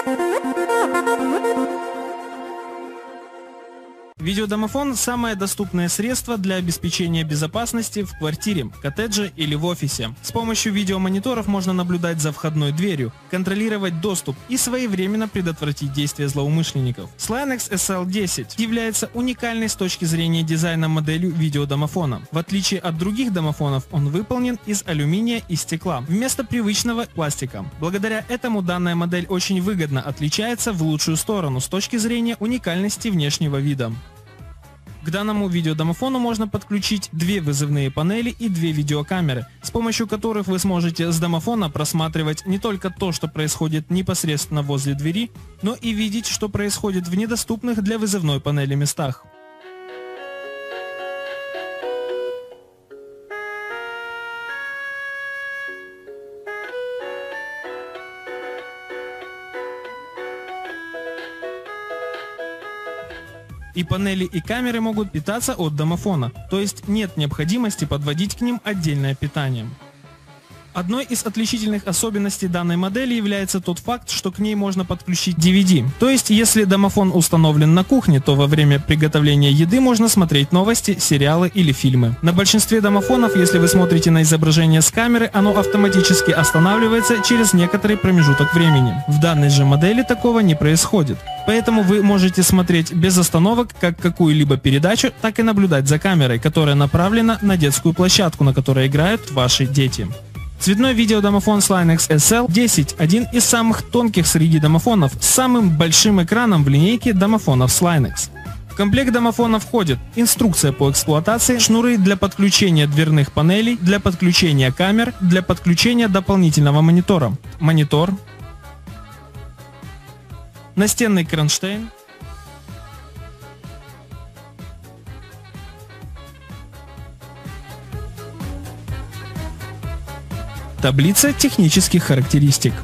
Видеодомофон – самое доступное средство для обеспечения безопасности в квартире, коттедже или в офисе. С помощью видеомониторов можно наблюдать за входной дверью, контролировать доступ и своевременно предотвратить действия злоумышленников. Slinex SL10 является уникальной с точки зрения дизайна моделью видеодомофона. В отличие от других домофонов, он выполнен из алюминия и стекла, вместо привычного пластика. Благодаря этому данная модель очень выгодно отличается в лучшую сторону с точки зрения уникальности внешнего вида. К данному видеодомофону можно подключить две вызывные панели и две видеокамеры, с помощью которых вы сможете с домофона просматривать не только то, что происходит непосредственно возле двери, но и видеть, что происходит в недоступных для вызывной панели местах. И панели, и камеры могут питаться от домофона, то есть нет необходимости подводить к ним отдельное питание. Одной из отличительных особенностей данной модели является тот факт, что к ней можно подключить DVD. То есть, если домофон установлен на кухне, то во время приготовления еды можно смотреть новости, сериалы или фильмы. На большинстве домофонов, если вы смотрите на изображение с камеры, оно автоматически останавливается через некоторый промежуток времени. В данной же модели такого не происходит. Поэтому вы можете смотреть без остановок как какую-либо передачу, так и наблюдать за камерой, которая направлена на детскую площадку, на которой играют ваши дети. Цветной видеодомофон Slinex SL10 – один из самых тонких среди домофонов с самым большим экраном в линейке домофонов Slinex. В комплект домофона входит инструкция по эксплуатации, шнуры для подключения дверных панелей, для подключения камер, для подключения дополнительного монитора, монитор, настенный кронштейн, таблица технических характеристик.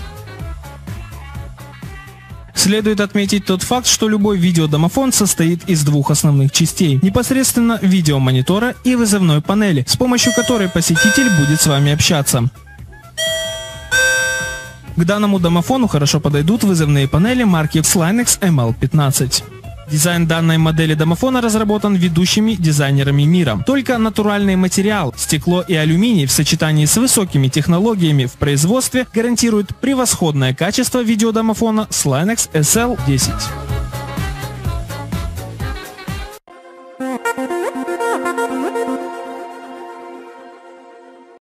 Следует отметить тот факт, что любой видеодомофон состоит из двух основных частей, непосредственно видеомонитора и вызывной панели, с помощью которой посетитель будет с вами общаться. К данному домофону хорошо подойдут вызывные панели марки Slinex ML15. Дизайн данной модели домофона разработан ведущими дизайнерами мира. Только натуральный материал, стекло и алюминий в сочетании с высокими технологиями в производстве гарантируют превосходное качество видеодомофона Slinex SL10.